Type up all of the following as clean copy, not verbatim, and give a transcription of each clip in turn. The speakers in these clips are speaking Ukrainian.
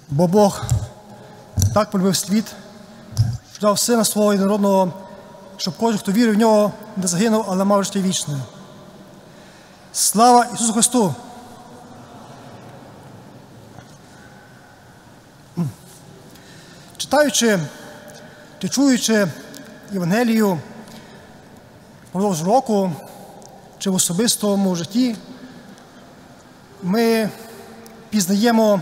Бо Бог так полюбив світ, що дав Сина Свого єдинородного, щоб кожен, хто вірив в Нього, не загинув, але мав життя вічне. Слава Ісусу Христу! Читаючи чи чуючи Євангелію впродовж року чи в особистому житті, ми пізнаємо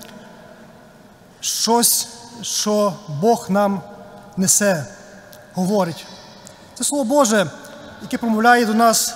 щось, що Бог нам несе, говорить. Це Слово Боже, яке промовляє до нас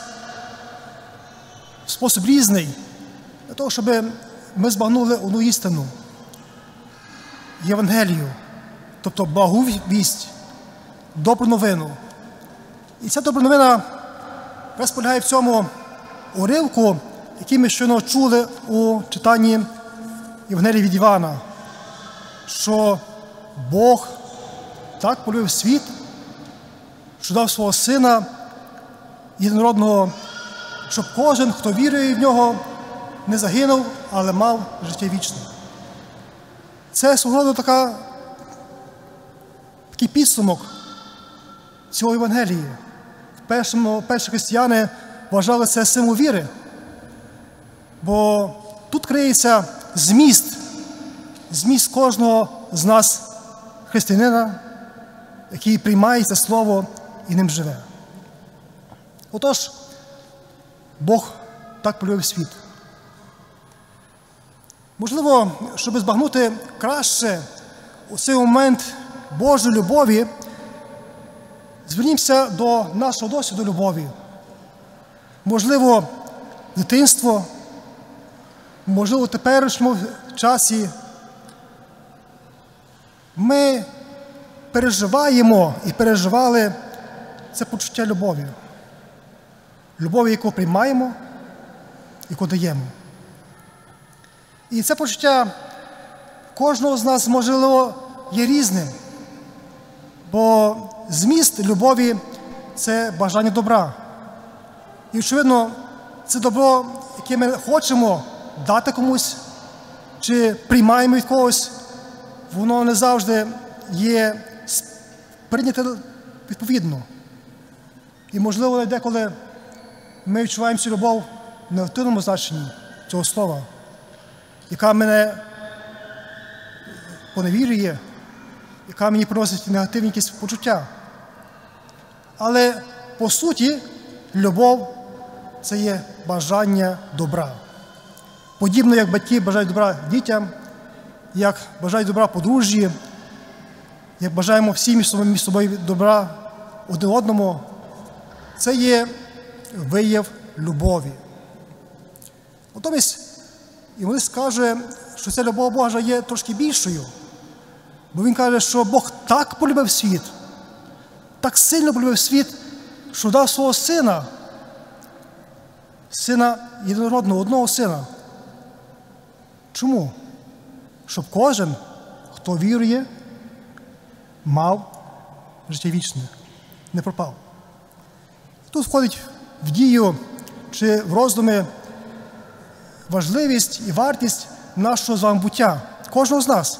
в спосіб різний, для того, щоб ми збагнули одну істину – Євангелію, тобто благу вість, добру новину. І ця добра новина якраз полягає в цьому уривку, який ми щойно чули у читанні Євангелії від Івана, що Бог так полюбив світ, що дав свого Сина єдинородного, щоб кожен, хто вірує в Нього, не загинув, але мав життя вічне. Це свого роду такий підсумок цього Євангелії. Перші християни вважали це символ віри, бо тут криється зміст кожного з нас, християнина, який приймає це слово і ним живе. Отож, Бог так полюбив світ. Можливо, щоб збагнути краще у цей момент Божої любові, звернімося до нашого досвіду любові. Можливо, дитинство, можливо, в теперішньому часі ми переживаємо і переживали це почуття любові. Любові, яку приймаємо, яку даємо. І це почуття кожного з нас, можливо, є різним. Бо зміст любові – це бажання добра. І, очевидно, це добро, яке ми хочемо дати комусь, чи приймаємо від когось, воно не завжди є прийняте відповідно. І, можливо, деколи ми відчуваємо цю любов в негативному значенні цього слова, яка мене поневірює, яка мені приносить негативні якісь почуття. Але, по суті, любов – це є бажання добра. Подібно, як батьки бажають добра дітям, як бажають добра подружжі, як бажаємо всі між собою добра один одному, це є вияв любові. Натомість, Іван каже, що ця любов Божа є трошки більшою. Бо він каже, що Бог так полюбив світ, так сильно полюбив світ, що дав свого Сина, Сина єдинородного, одного Сина. Чому? Щоб кожен, хто вірує, мав життя вічне, не пропав. Тут входить в дію чи в роздуми важливість і вартість нашого з вами буття, кожного з нас.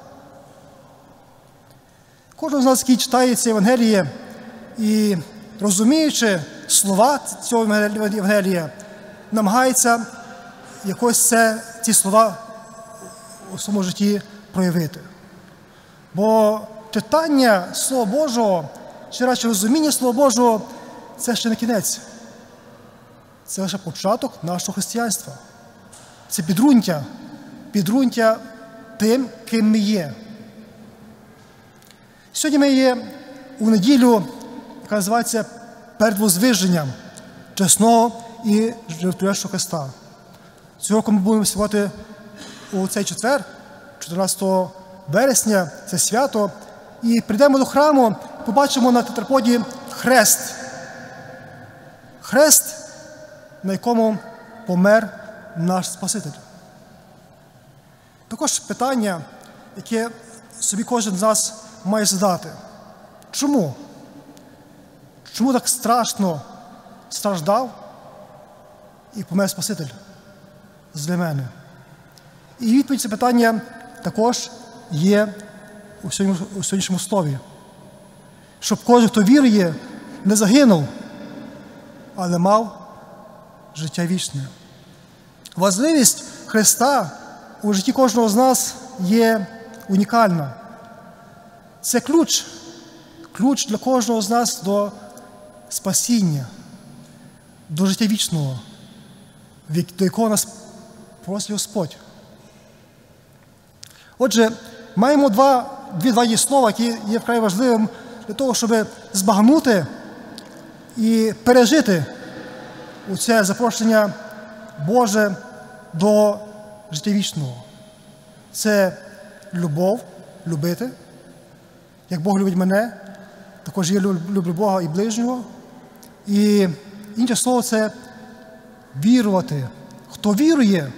Кожен з нас, який читає це Євангеліє і, розуміючи слова цього Євангелія, намагається якось ці слова у своєму житті проявити. Бо читання Слова Божого, чи радше розуміння Слова Божого – це ще не кінець. Це лише початок нашого християнства. Це підґрунтя тим, ким ми є. Сьогодні ми є у неділю, яка називається передвозвиженням чесного і животворящого Христа. Цього року ми будемо святкувати у цей четвер, 14 вересня, це свято, і прийдемо до храму, побачимо на тетраподі хрест. Хрест, на якому помер наш Спаситель. Також питання, яке собі кожен з нас має задати. Чому? Чому так страшно страждав і помер Спаситель для мене? І відповідь це питання також є у сьогоднішньому слові. Щоб кожен, хто вірує, не загинув, але мав життя вічне. Важливість Христа у житті кожного з нас є унікальна. Це ключ для кожного з нас до спасіння, до життя вічного, до якого нас просить Господь. Отже, маємо два дієслова, які є вкрай важливим для того, щоб збагнути і пережити це запрошення Боже до життя вічного. Це любов, любити. Як Бог любить мене, також я люблю Бога і ближнього. І інше слово – це вірувати. Хто вірує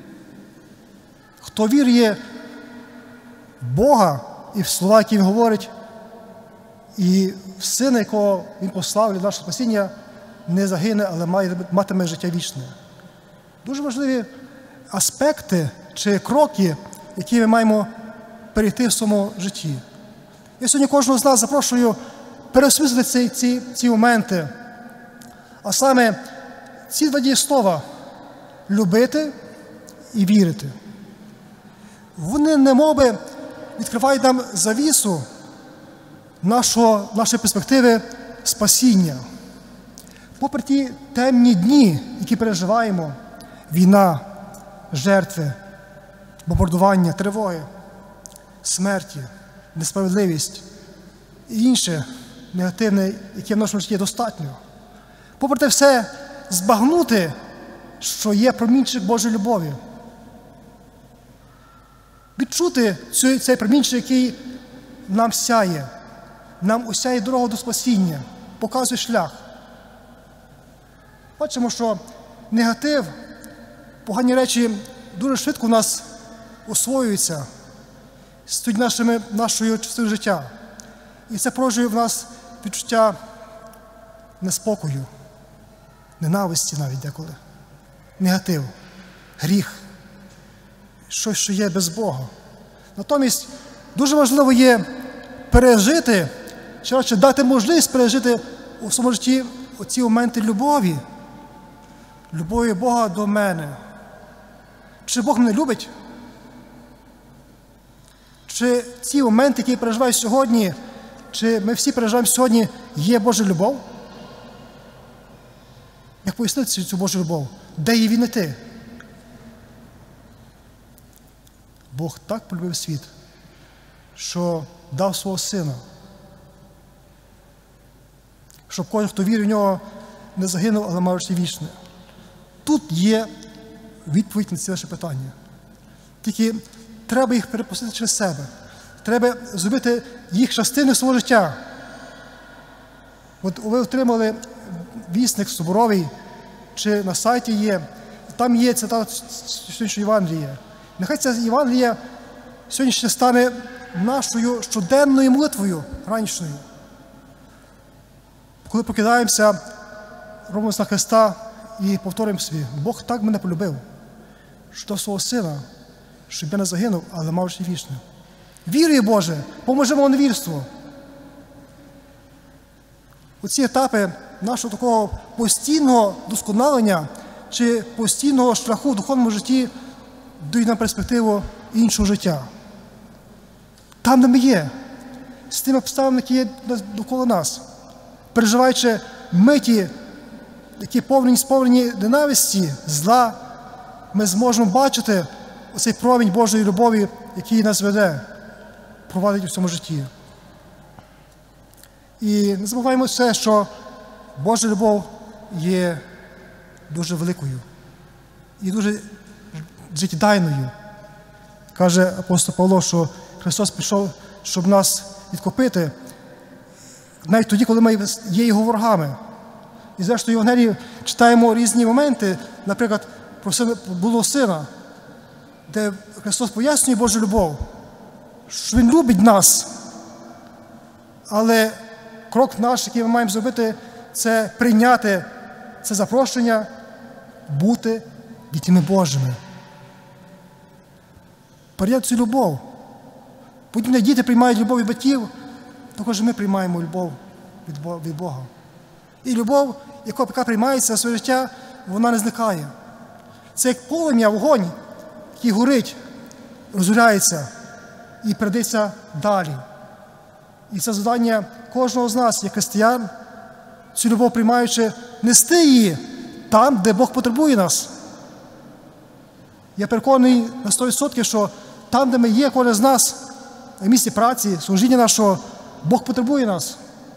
в Бога і в слова, які Він говорить, і в Сина, якого Він послав для нашого спасіння, не загине, але матиме життя вічне. Дуже важливі аспекти чи кроки, які ми маємо перейти в своєму житті. Я сьогодні кожного з нас запрошую переосмислити ці моменти. А саме ці два дієслова – любити і вірити. Вони немоби відкривають нам завісу нашої перспективи спасіння. Попри ті темні дні, які переживаємо, війна, жертви, бомбардування, тривоги, смерті, несправедливість і інше негативне, яке в нашому житті достатньо. Попри те все, збагнути, що є промінчик Божої любові. Відчути цей промінчик, який нам сяє, нам осяє дорогу до спасіння, показує шлях. Бачимо, що негатив, погані речі дуже швидко в нас освоюються, стають нашою частиною життя. І це породжує в нас відчуття неспокою, ненависті навіть деколи. Негатив, гріх, щось, що є без Бога. Натомість дуже важливо є пережити, чи радше дати можливість пережити у своєму житті оці моменти любові Бога до мене. Чи Бог мене любить? Чи ці моменти, які я переживаю сьогодні, чи ми всі переживаємо сьогодні, є Божа любов? Як пояснити цю Божу любов? Де її вінити? Бог так полюбив світ, що дав свого Сина, щоб кожен, хто вірить в Нього, не загинув, але мав життя вічне. Тут є відповідь на ці ваші питання. Тільки треба їх перепустити через себе. Треба зробити їх частиною свого життя. От ви отримали вісник соборовий, чи на сайті є, там є цитата сьогоднішнього Євангелія. Нехай ця Євангелія сьогодні ще стане нашою щоденною молитвою ранішньою. Коли прокидаємося, робимо на Христа і повторюємо собі: Бог так мене полюбив, що свого Сина, щоб я не загинув, але мав життя вічне. Вірує Боже, поможи мого невірству. Оці етапи нашого такого постійного досконалення чи постійного шляху в духовному житті дають нам перспективу іншого життя. Там, де ми є, з тими обставинами, які є довкола нас, переживаючи миті, які сповнені ненависті, зла, ми зможемо бачити оцей промінь Божої любові, який нас веде, провадить у цьому житті. І не забуваємо все, що Божа любов є дуже великою і дуже життєдайною. Каже апостол Павло, що Христос прийшов, щоб нас відкупити, навіть тоді, коли ми є Його ворогами. І зрештою, в Євангелії читаємо різні моменти, наприклад, про було Сина, де Христос пояснює Божу любов, що Він любить нас, але крок наш, який ми маємо зробити, це прийняти це запрошення бути дітьми Божими. перейняти цю любов. Подібно діти приймають любов від батьків, також ми приймаємо любов від Бога. І любов, яка приймається в своє життя, вона не зникає. Це як полум'я, вогонь, який горить, розгоряється і передається далі. І це завдання кожного з нас, як християн, цю любов приймаючи, нести її там, де Бог потребує нас. Я переконаний на 100%, що там, де ми є, кожен з нас, на місці праці, служіння нашого, Бог потребує нас.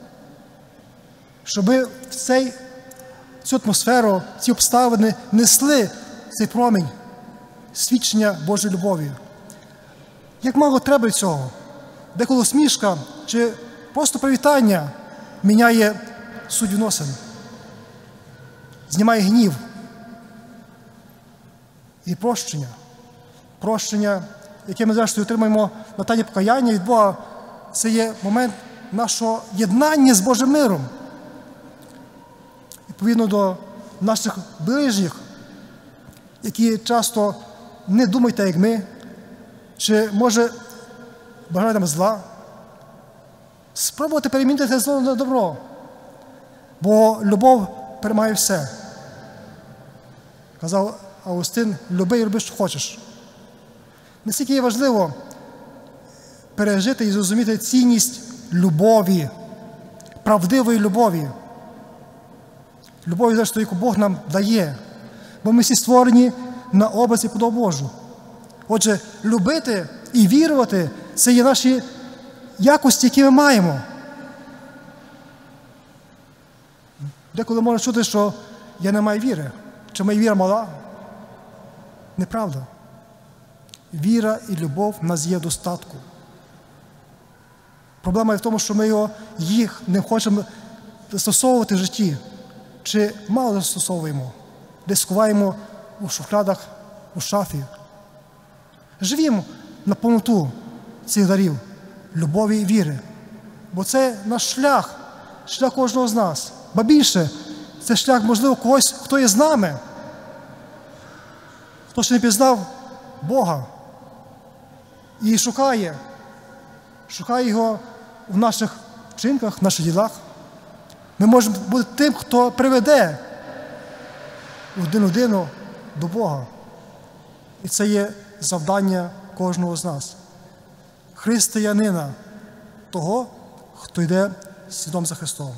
Щоб ми в цю атмосферу, ці обставини несли цей промінь свідчення Божої любові. Як мало треба цього? Деколи усмішка чи просто привітання міняє суть відносин, знімає гнів і прощення. Прощення, яке ми зрештою отримаємо на тані покаяння від Бога, це є момент нашого єднання з Божим миром. Відповідно до наших ближніх, які часто не думають так, як ми, чи, може, бажають нам зла, спробувати перемінити це зло на добро, бо любов перемагає все. Казав Августин, люби і роби, що хочеш. Наскільки є важливо пережити і зрозуміти цінність любові, правдивої любові. Любові, зрештою, яку Бог нам дає. Бо ми всі створені на образ і подобу Божу. Отже, любити і вірувати – це є наші якості, які ми маємо. Деколи можна чути, що я не маю віри, чи моя віра мала. Неправда. Віра і любов в нас є в достатку. Проблема є в тому, що ми їх не хочемо застосовувати в житті. Чи мало застосовуємо, десь сховаємо у шухлядах, у шафі. Живімо на повноту цих дарів любові і віри. Бо це наш шлях, шлях кожного з нас. Ба більше, це шлях, можливо, когось, хто є з нами, хто ще не пізнав Бога і шукає Його в наших вчинках, в наших ділах. Ми можемо бути тим, хто приведе людину до Бога. І це є завдання кожного з нас. Християнина, того, хто йде слідом за Христом.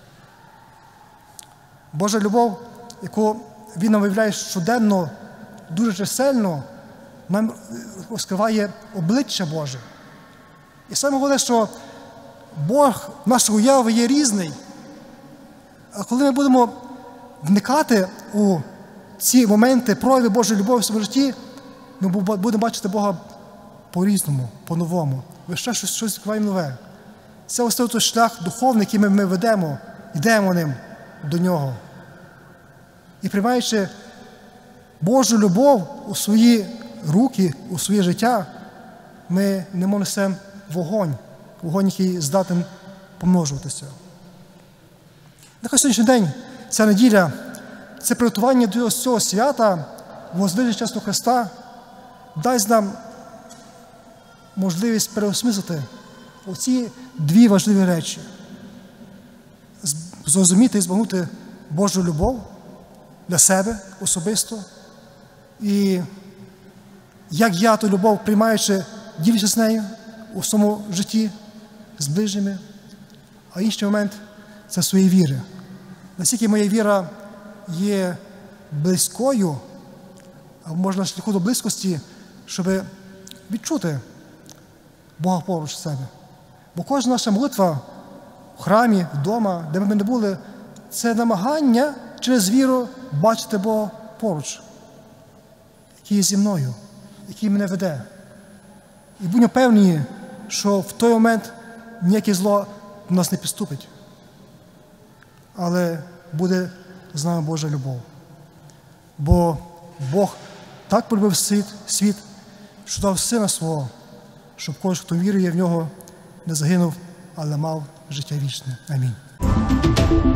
Божа любов, яку Він нам виявляє щоденно, дуже чисельно, нам розкриває обличчя Боже. І саме головне, що Бог нашої уяви є різний. А коли ми будемо вникати у ці моменти прояви Божої любові в своєму житті, ми будемо бачити Бога по-різному, по-новому. Ви ще щось відкриваємо нове. Це ось той шлях духовний, який ми ведемо, йдемо ним до Нього. І приймаючи Божу любов у свої руки, у своє життя, ми немов несемо вогонь, який здатен помножуватися. Нехай сьогоднішній день, ця неділя, це приготування до цього свята, воздвиження чесного Христа, дасть нам можливість переосмислити оці дві важливі речі. Зрозуміти і збагнути Божу любов для себе особисто. І як я ту любов, приймаючи, ділюся з нею у своєму житті, з ближніми. А інший момент – це своєї віри. Наскільки моя віра є близькою, а можна шляху до близькості, щоб відчути Бога поруч себе. Бо кожна наша молитва в храмі, вдома, де б ми не були, це намагання через віру бачити Бога поруч, який є зі мною, який мене веде. І будьмо певні, що в той момент ніяке зло до нас не підступить. Але буде з нами Божа любов. Бо Бог так полюбив світ, що дав Сина Свого, щоб кожен, хто вірує в Нього, не загинув, але мав життя вічне. Амінь.